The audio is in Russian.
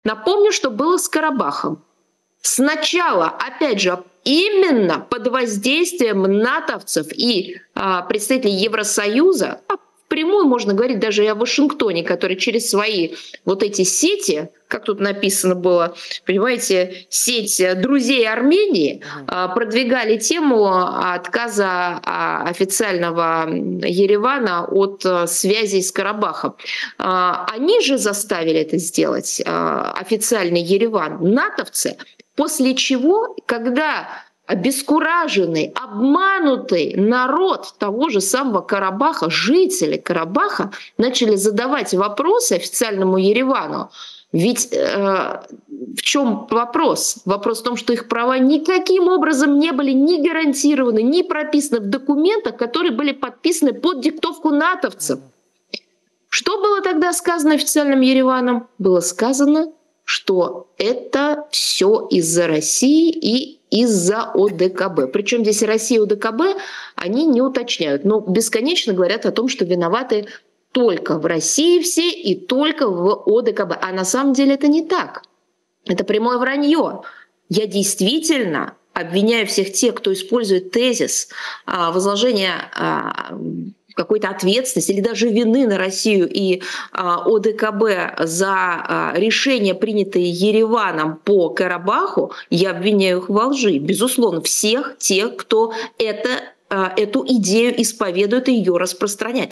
Напомню, что было с Карабахом. Сначала, опять же, именно под воздействием натовцев и представителей Евросоюза, впрямую можно говорить даже и о Вашингтоне, который через свои вот эти сети, как тут написано было, понимаете, сеть друзей Армении, продвигали тему отказа официального Еревана от связей с Карабахом. Они же заставили это сделать, официальный Ереван, натовцы, после чего, когда обескураженный, обманутый народ того же самого Карабаха, жители Карабаха, начали задавать вопросы официальному Еревану. Ведь в чем вопрос? Вопрос в том, что их права никаким образом не были ни гарантированы, ни прописаны в документах, которые были подписаны под диктовку натовцев. Что было тогда сказано официальным Ереваном? Было сказано, что это все из-за России и из-за ОДКБ. Причем здесь Россия и ОДКБ, они не уточняют, но бесконечно говорят о том, что виноваты только в России все и только в ОДКБ. А на самом деле это не так. Это прямое вранье. Я действительно обвиняю всех тех, кто использует тезис возложения какой-то ответственности или даже вины на Россию и ОДКБ за решения, принятые Ереваном по Карабаху, я обвиняю их во лжи. Безусловно, всех тех, кто эту идею исповедует и ее распространяет.